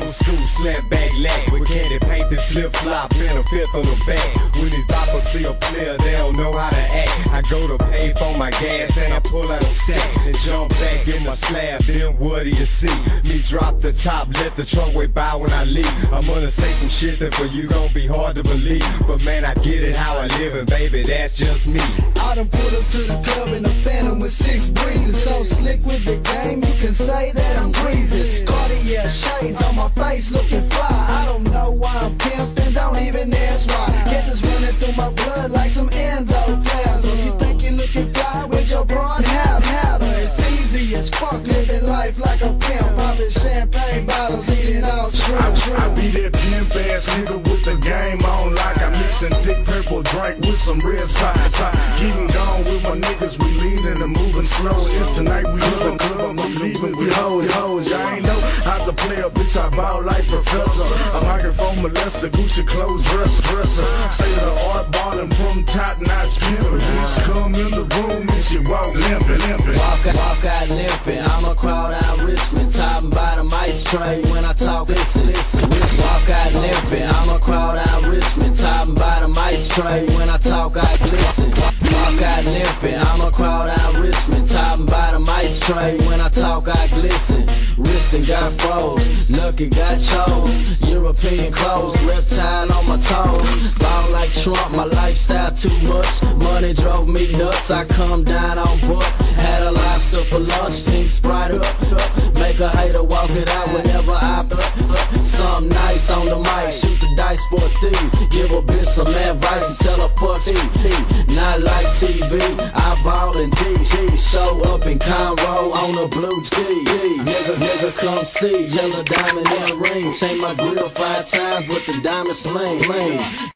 Old school slap back lag with candy paint and flip flop in a fifth of the bag. When these boppers see a player, they don't know how to act. I go to pay for my gas and I pull out a stack and jump back in my slab. Then what do you see? Me drop the top, let the trunk way by when I leave. I'm gonna say some shit that for you gon' be hard to believe, but man, I get it how I live, and baby, that's just me. I done pulled up to the club in a Phantom with 6 breezes. So slick with the game, you can say that I'm breezy. Cartier shades on my face looking fly. I don't know why I'm pimping, don't even ask why. Get this running through my blood like some endoplasm. You think you're looking fly with your broad hat? It's easy as fuck living life like a pimp. Popping champagne bottles, eating all shrimp. I be that pimp ass nigga with the game on like I'm mixing thick purple drink with some red spot. Getting gone with my niggas, we leaning and moving slow. If tonight we hit the club, we leaving with hoes. I ain't know how to play a bitch, I ball like professor. A microphone molester, Gucci clothes dresser. State of the art ballin' from top notch pimpin'. Bitch come in the room and she walk limpin'. Walk out limping, I'ma crowd out Richmond, top and bottom ice tray when I talk, listen. Walk out limping, I'ma crowd out Richmond, top and bottom ice tray when I talk, I glisten. Walk out limping, I'ma crowd out Richmond, top and bottom ice tray when I talk, I glisten. Wristin' got froze, Lucky got chose, European clothes, reptile on my toes. Ball like Trump, my lifestyle too much, money drove me nuts, I come down on book. Had a lobster for lunch, pink Sprite up. Make a hater walk it out whenever I something nice on the mic, shoot the dice for a thief. Give a bitch some advice and tell her fuck it. Not like TV, I ball in DG. Show up in Conroe on a blue G. Nigga come see, yellow diamond in the ring. Change my grill 5 times with the diamond sling.